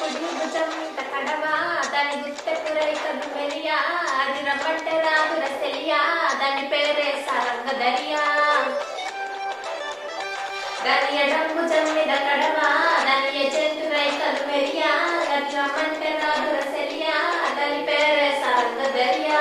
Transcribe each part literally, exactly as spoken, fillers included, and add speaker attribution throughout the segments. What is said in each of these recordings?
Speaker 1: కుడి భుజం మీద కడవ దాని గుత్తెకు రైకలు మెరియా అది రమ్మంటే రాదు రసెలియా దాని పేరే సారంగ దరియా దాని ఎడం భుజం మీద కడవ దాని ఎచెంటు రైకలు మెరియా అది రమ్మంటే రాదు రసెలియా దాని పేరే సారంగ దరియా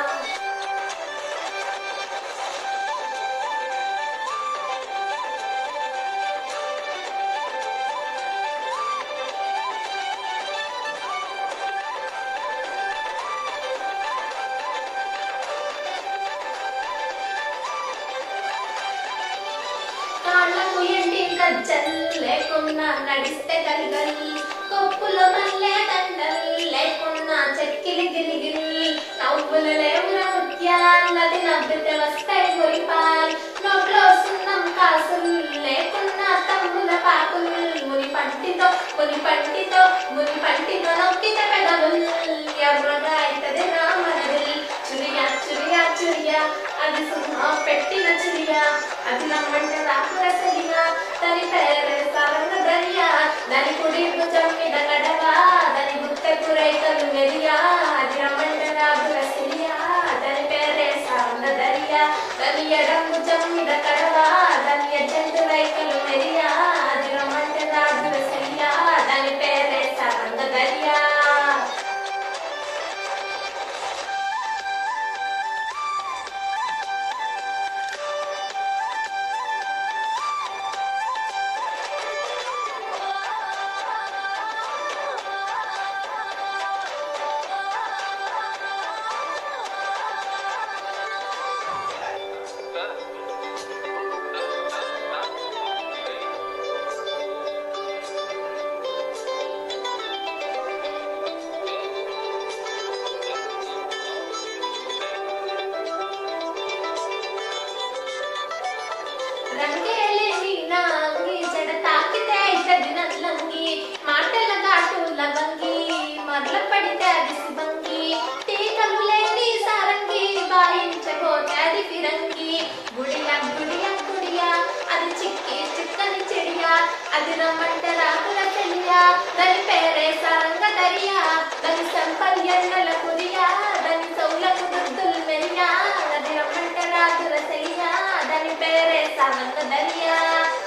Speaker 1: కాళ్ళకు ఎండి గజ్జల్ లేకున్నా నడిస్తే గలిగల్ కొప్పుల మల్లె దండల్ లేకున్నా చెక్కిలి గిలిగిల్ నవ్వులు లేవున ముత్యాలది నవ్వితే వస్తాయి మురిపాల్ నోట్లో సున్నం కాసులు లేకున్నా తమ్ముల పాకుల్ ముని పంటితో ముని పంటితో ముని పంటితో నొక్కితే పెదవుల్ ఎర్రగా అయితది రామనదిల్ చురియా చురియా చురియా అది సున్నా పెట్టిన చురియా అది నమ్మంటే రాకు రసలియా దాని పేరే సారంగ దరియా దాని కుడి భుజం మీద కడవ దాని గుత్తెకు రైకలు మెరియా అది నమ్మంటే రాకు రసలియా దాని పేరే సారంగ దరియా దాని ఎడం భుజం మీద కడవ దాని ఎచెంటు రైకలు మెరియా అది నమ్మంటే రాకు రసలియా దాని పేరే సారంగ దరియా రంగేలేని నాంగి చెడ తాకితే అయితది నల్లంగి మాటల ఘాటు లవంగి మరల పడితే అది సిబంగి టీకలు లేని సారంగి వాయించబోతే అది ఫిరంగి గుడియా గుడియా గుడియా అది చిక్కి చిక్కని చెడియా అది రమ్మంటే రాకుల చెలియా దాని పేరే సారంగ దరియా దాని సంపల్ ఎన్నెల కురియా దాని సౌలకు దుద్దులు మెరియా అది రమ్మంటే రాకుల చెలియా దాని పేరే సారంగ దరియా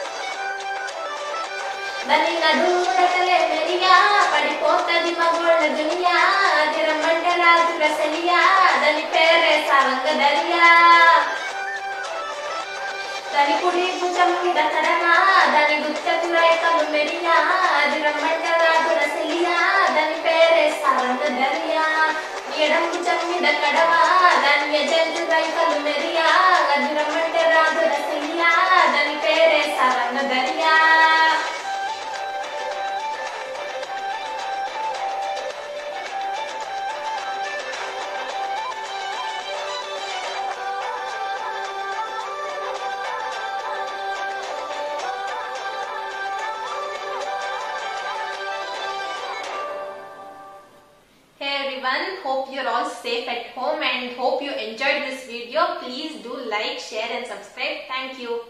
Speaker 1: దాని నడుముడకలే మెరియా పడిపోతది మగోళ్ళ దునియా అది రమ్మంటే రాదు రసలియా దాని పేరే సారంగ దరియా దాని కుడి భుజం మీద కడవ దాని గుత్తెకు రైకలు మెరియా అది రమ్మంటే రాదు రసలియా దాని పేరే సారంగ దరియా ఎడం భుజం మీద కడవ దాని ఎచెంటు రైకలు మెరియా అది రమ్మంటే రాదు రసలియా దాని పేరే Saranga Dariya Hey everyone, hope you're all safe at home and hope you enjoyed this video. Please do like, share and subscribe. Thank you.